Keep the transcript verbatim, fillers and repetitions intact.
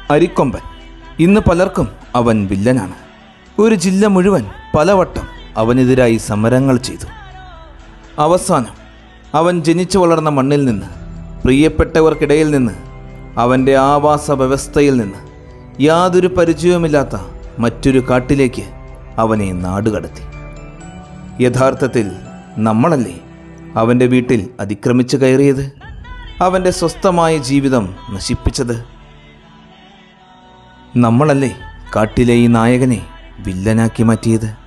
അരിക്കൊമ്പൻ. ഇന്ന് പലർക്കും അവൻ വില്ലനാണ്. ഒരു ജില്ല മുഴുവൻ പലവട്ടം അവനെതിരായി സമരങ്ങൾ ചെയ്തു. അവസാനം അവൻ ജനിച്ചു വളർന്ന മണ്ണിൽ നിന്ന്, പ്രിയപ്പെട്ടവർക്കിടയിൽ നിന്ന്, അവൻ്റെ ആവാസ വ്യവസ്ഥയിൽ നിന്ന് യാതൊരു പരിചയവുമില്ലാത്ത മറ്റൊരു കാട്ടിലേക്ക് അവനെ നാടുകടത്തി. യഥാർത്ഥത്തിൽ നമ്മളല്ലേ അവൻ്റെ വീട്ടിൽ അതിക്രമിച്ചു കയറിയത്, അവൻ്റെ സ്വസ്ഥമായ ജീവിതം നശിപ്പിച്ചത്? നമ്മളല്ലേ കാട്ടിലെ ഈ നായകനെ വില്ലനാക്കി മാറ്റിയത്?